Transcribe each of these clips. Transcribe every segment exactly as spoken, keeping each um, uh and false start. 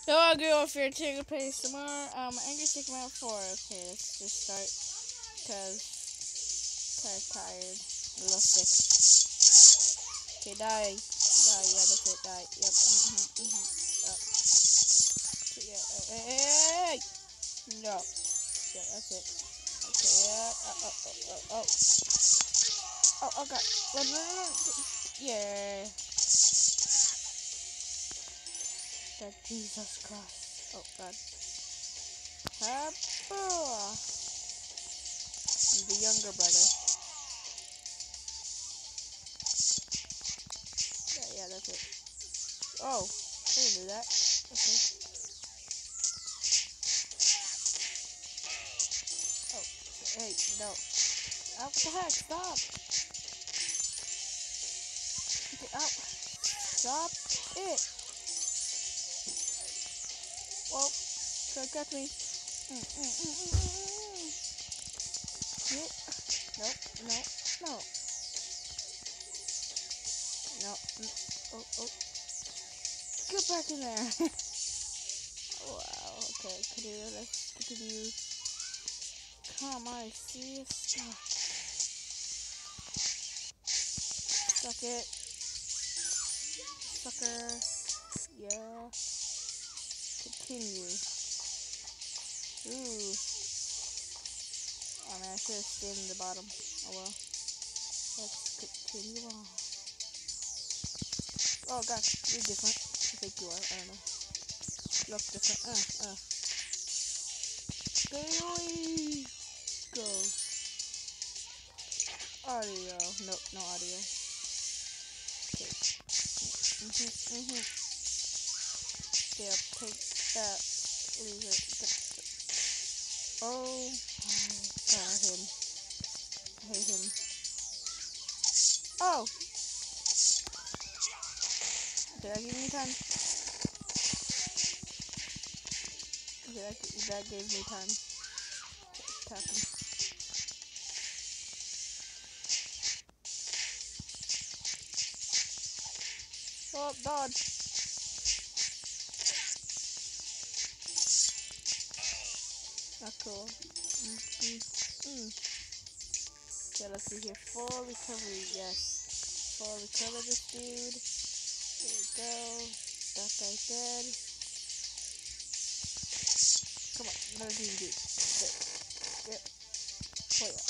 Hello, girl, if you're taking place tomorrow, um, Angry Stick Man four. Okay, let's just start, because kind of tired, a little sick. Okay, die, die, yeah, that's it, die, yep, mm-hmm, mm-hmm, oh. Yeah, hey, hey, hey, no, yeah, that's it, okay, yeah, oh, oh, oh, oh, oh, oh, god, run, run, run, run, yeah, that Jesus Christ, oh, god. Happa! I'm the younger brother. Yeah, yeah, that's it. Oh, I didn't do that. Okay. Oh, hey, no. Ow, what the heck? Stop! Okay, ow. Stop it! Whoa, don't catch me. Mm, mm, mm, mm, mm. Yeah. Nope, no, no. No, mm, oh, oh. Get back in there! Wow, okay, continue, let's continue. Come on, serious? Oh. Suck it. Sucker. Yeah. Continue. Ooh. Oh man, I should have stayed in the bottom. Oh well. Let's continue on. Oh god, you're different. I think you are. I don't know. You look different. Uh, uh. Go. Go. Audio. Nope, no audio. Okay. Mhm, mhm. Yeah, take that. Lose it. Oh, I got him. I hate him. Oh! Did that give me time? Okay, that, that gave me time. Tap him. Oh, dodge. Not cool. Mm, mm, mm. Okay, let's see here. Full recovery, yes. Full recover this dude. There we go. That guy's dead. Come on, another green dude. There. Yep. Oh yeah.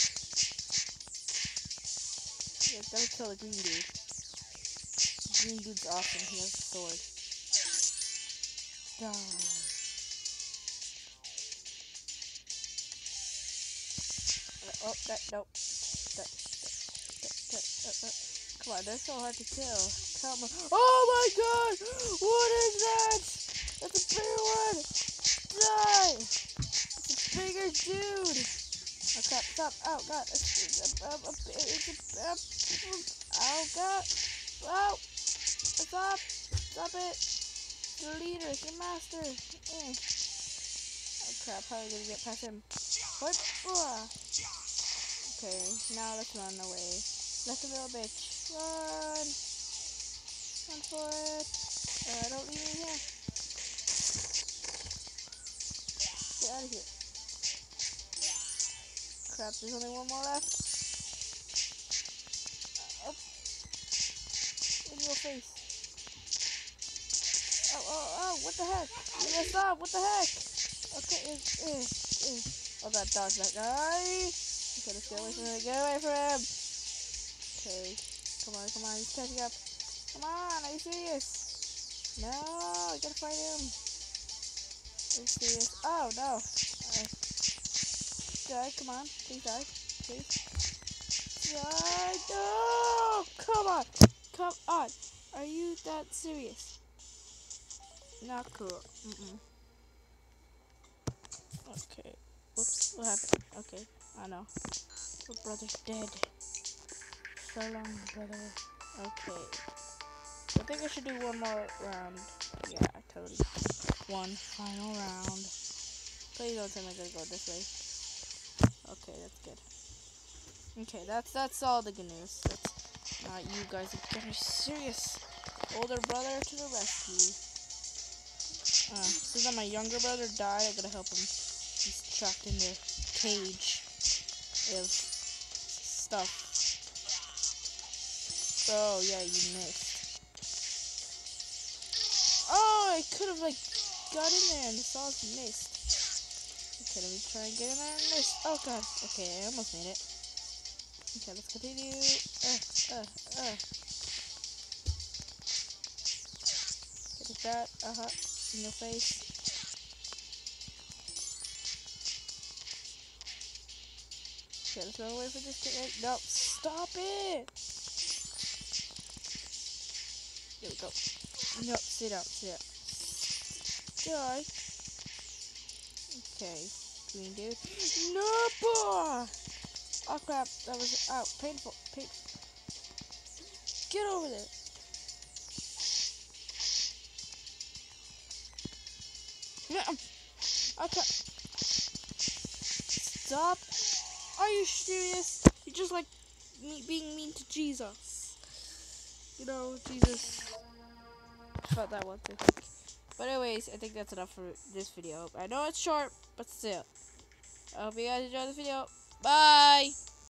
Yeah, gotta kill the green dude. The green dude's awesome. He has a sword. Die. Oh, that, nope. That, that, that, that, that. Come on, they're so hard to kill. Come on. Oh my god! What is that? That's a bigger one! Die! It's a bigger dude! Oh crap, stop! Oh god! It's, it's, a, a, it's a, a, oh god! Oh! Stop! Stop it! The leader, it's the master! Eh. Oh crap, how are we gonna get past him? What? Okay, now let's run away. Like a little bitch. Run! Run for it! Uh, don't leave me here. Get out of here. Crap, there's only one more left. Uh, oh. In your face. Oh, oh, oh, what the heck? You gotta stop, what the heck? Okay, uh, uh, uh. Oh god, dodge that guy. Okay, let's get away from him. Get away from him! Okay, come on, come on, he's catching up. Come on, are you serious? No, I gotta fight him. Are you serious? Oh, no. Uh, die, come on, please die. Please. Die, no! Come on, come on. Are you that serious? Not cool. Mm-mm. Okay. Whoops, what happened? Okay, I know. Your brother's dead. So long, brother. Okay. I think I should do one more round. Yeah, totally. One final round. Please don't tell me I'm gonna go this way. Okay, that's good. Okay, that's that's all the good news. That's not you guys are getting serious. Older brother to the rescue. Uh, since that my younger brother died, I gotta help him. He's trapped in the cage of stuff. Oh, yeah, you missed. Oh, I could have, like, got in there and the sauce missed. Okay, let me try and get in there and miss. Oh, God. Okay, I almost made it. Okay, let's continue. Uh, uh, uh. Get that. Uh-huh. In your face. Okay, let's run away for this kid. No, stop it! There we go. No, sit down, sit down. Die. Okay, green dude. No, boy! Oh crap, that was out. Painful. Pain. Get over there. No. Okay. Stop. Are you serious? You're just like me being mean to Jesus. You know, Jesus felt that one too. But anyways, I think that's enough for this video. I know it's short, but still. I hope you guys enjoyed the video. Bye!